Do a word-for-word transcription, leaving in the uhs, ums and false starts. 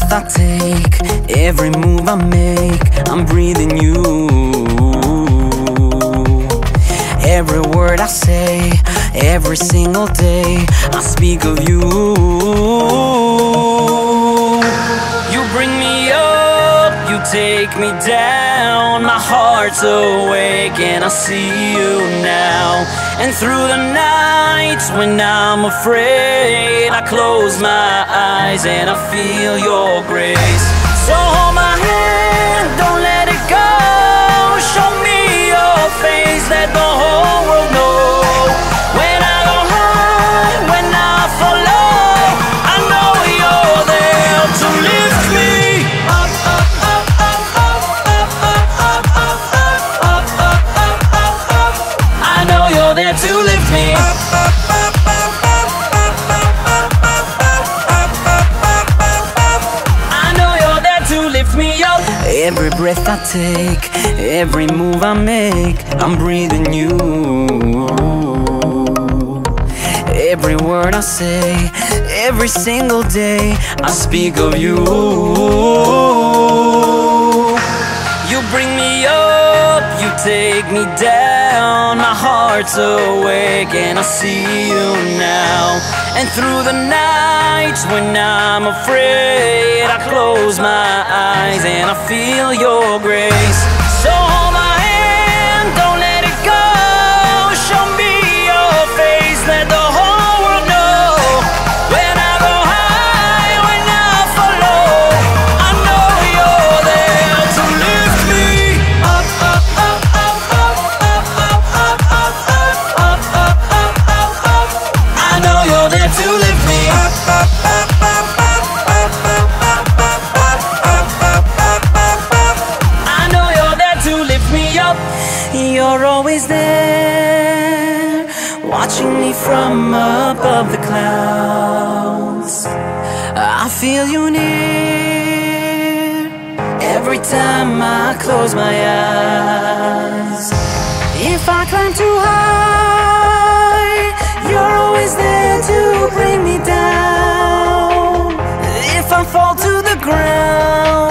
breath I take, every move I make, I'm breathing you. Every word I say, every single day, I speak of you. You bring me up, you take me down. My heart's awake and I see you now. And through the nights when I'm afraid, I close my eyes and I feel your grace. So hold my hand, don't let it go. Show me your face, let the whole world know. When I go high, when I fall low, I know you're there to lift me up, up, up, up, up, up, up, up, up, up, up, up, up. I know you're there to lift me up, up, up, up, up, up, up, up, up, up, up. I know you're there to lift me up. Every breath I take, every move I make, I'm breathing you. Every word I say, every single day, I speak of you. You bring me up, you take me down. My heart's awake and I see you now. And through the nights when I'm afraid, I close my eyes and I feel your grace. So hold my hand, don't let it go. Show me your face, let the whole world know. When I go high, when I fall low, I know you're there to lift me up, up, up, up, up, up, up, up, up, up, up, up, up, up. I know you're there to lift me up, up, up, up, up, up, up, up, up, up, up, up, up, up. I know you're there to lift me up. You're always there, watching me from above the clouds. I feel you near every time I close my eyes. If I climb too high, you're always there to bring me down. If I fall to the ground,